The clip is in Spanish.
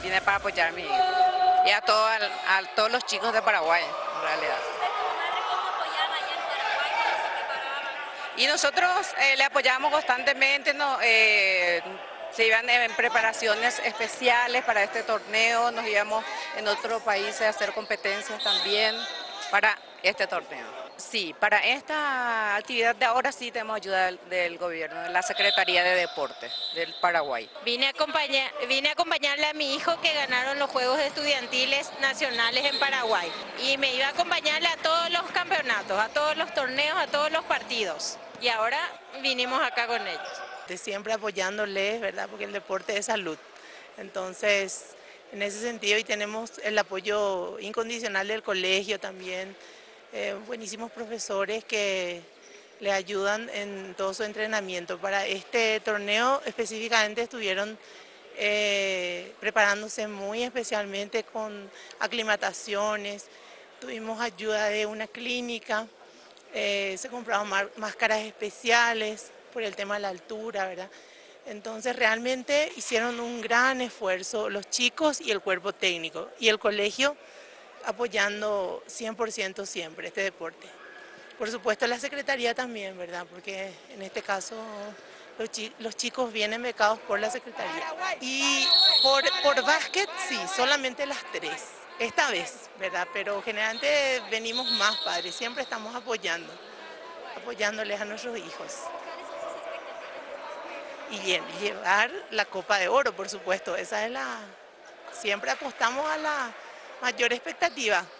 tiene para apoyar a mi hijo. Y a todos los chicos de Paraguay, en realidad. ¿Usted como madre cómo apoyaba allá en Paraguay, cómo se preparaban? Y nosotros le apoyamos constantemente, ¿no? Se iban en preparaciones especiales para este torneo, nos íbamos en otros países a hacer competencias también para este torneo. Sí, para esta actividad de ahora sí tenemos ayuda del gobierno, de la Secretaría de Deportes del Paraguay. Vine a acompañarle a mi hijo que ganaron los Juegos Estudiantiles Nacionales en Paraguay y me iba a acompañarle a todos los campeonatos, a todos los torneos, a todos los partidos. Y ahora vinimos acá con ellos. Siempre apoyándoles, ¿verdad? Porque el deporte es salud. Entonces, en ese sentido, y tenemos el apoyo incondicional del colegio también, buenísimos profesores que le ayudan en todo su entrenamiento. Para este torneo específicamente estuvieron preparándose muy especialmente con aclimataciones, tuvimos ayuda de una clínica, se compraron máscaras especiales por el tema de la altura, ¿verdad? Entonces realmente hicieron un gran esfuerzo los chicos y el cuerpo técnico y el colegio apoyando 100% siempre este deporte. Por supuesto la secretaría también, ¿verdad? Porque en este caso los chicos vienen becados por la secretaría. Y por básquet sí, solamente las tres, esta vez, ¿verdad? Pero generalmente venimos más padres, siempre estamos apoyándoles a nuestros hijos. Y llevar la Copa de Oro, por supuesto, esa es siempre apostamos a la mayor expectativa.